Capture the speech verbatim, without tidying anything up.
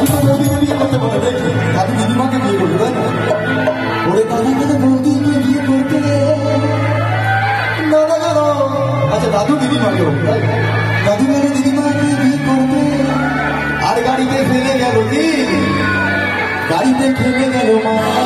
বৌদিকে বিয়ে করতে বলে দেখি দাদু দিদিমাকে বিয়ে করবে তাই না? ওরে দাদা কেন বৌদিকে বিয়ে করতে দাদা কেন? আচ্ছা দাদু দিদিমাকে তাই দাদু কেন দিদিমাকে বিয়ে করবে? আর গাড়িতে ফেলে গেল কি গাড়িতে ফেলে গেল মা